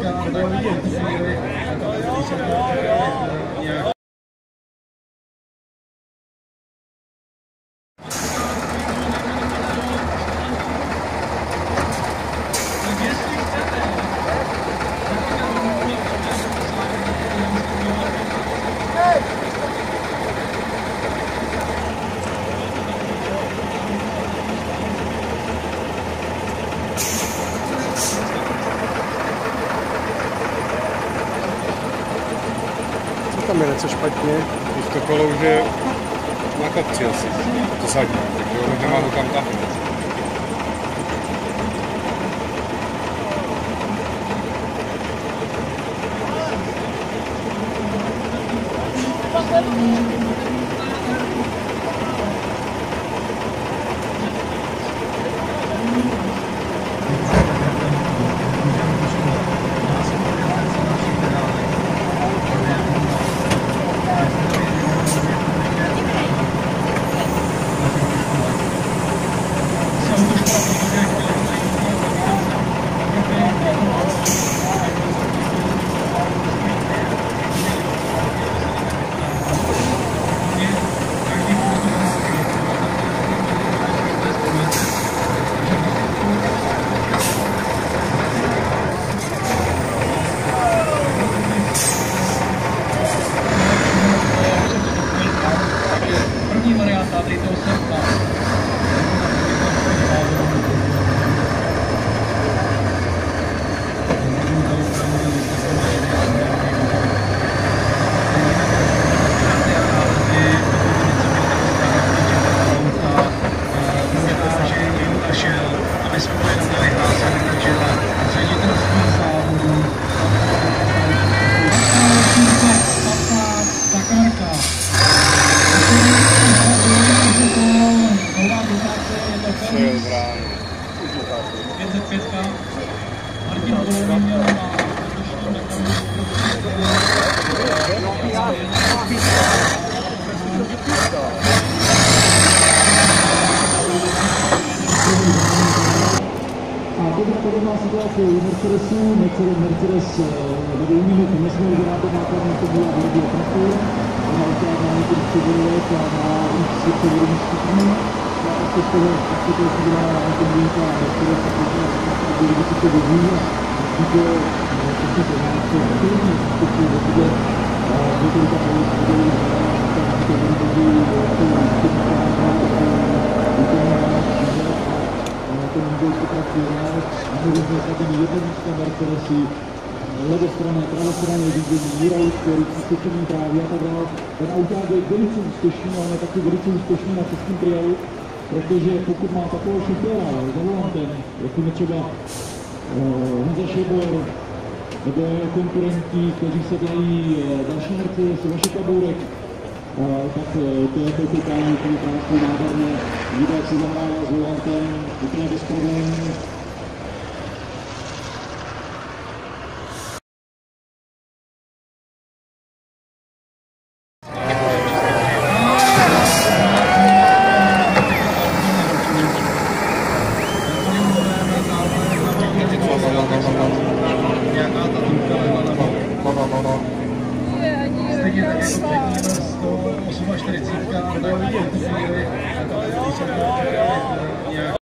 Tam je něco špatně. Už to kolo už je na kopci asi, to sadí, takže ono nemá to kam táhnout. Podobná situace u Mercedesu, Mercedes ve 2 minut nesměl vyrábět nákladní automobil a výrobě traky, na auták má několik převodovek a má víc převodových stupňů. A z toho se dělá automobilka a Mercedes a výrobě si to vyvíjí a díky prostě to má to aktivní stupňů, protože několika modelů to výrobí ten modelský traktor, můžeme ten jednoduchý Mercedesy, levostrané, pravostrané řízení, hydraulické, ruční právě a tak dále. Ten auták je velice úspěšný, ale taky velice úspěšný na českém triálu, protože pokud má takového šoféra za volantem, jako třeba Honza Šebor, nebo konkurenti, kteří se dělají další Mercedes, Vašek Kabourek, tak to je to koukání, to je krásné, nádherné, výdaj si zahrává s volantem, úplně bez problémů. Stejně tak jako 148, 40,